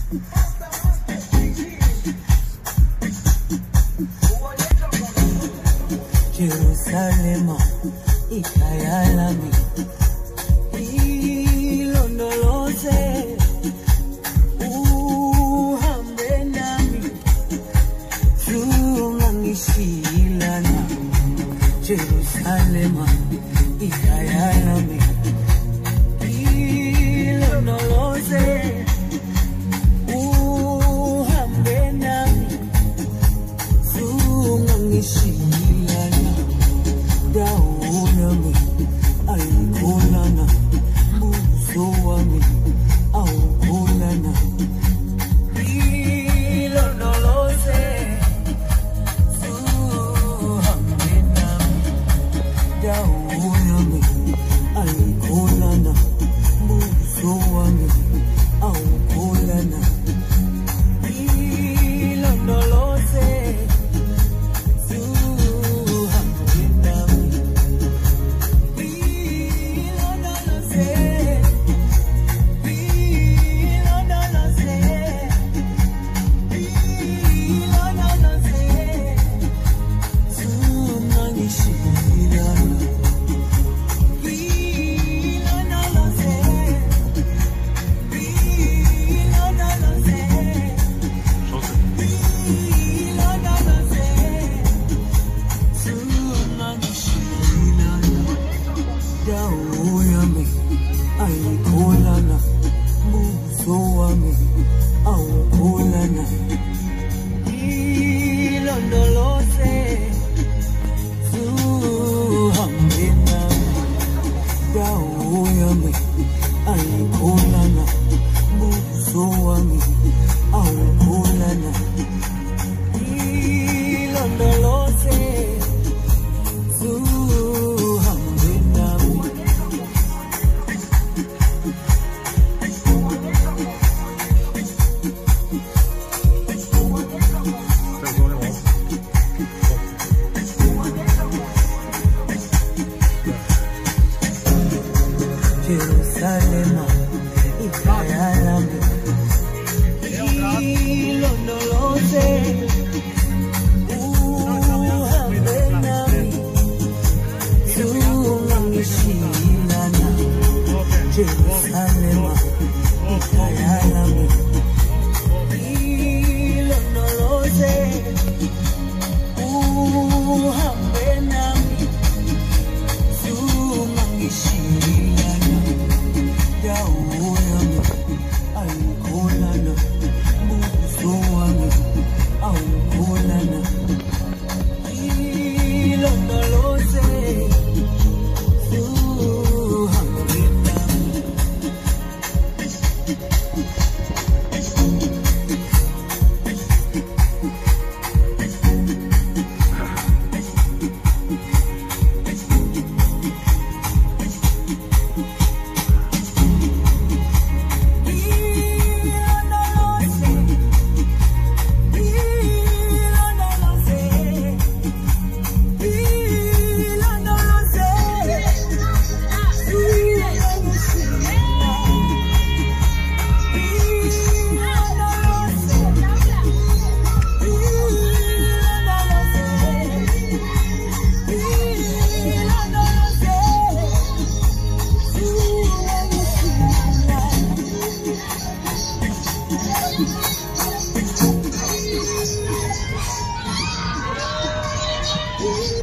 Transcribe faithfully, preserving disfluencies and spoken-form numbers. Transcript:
Jerusalema ikayalami ilondoloze uhambe nami zungangishilana. Jerusalema ikayalami ilondoloze uhambe nami zungangishilana. Daunami aikulana buso wami aukulana ilondoloze suhambenami. Daunami aikulana buso wami aukulana ilondoloze. Aikulana buso wami aukulana ilondoloze suhambenami. Dauyami aikulana buso wami aukulana ilondoloze suhambenami. Jerusalema ikayalami ilondoloze uhambe nami zungangishilana. Jerusalema ikayalami ilondoloze uhambe nami zungangishilana. Dauyami aikulana buso wami aukulana ilondoloze suhambenami. Ooh.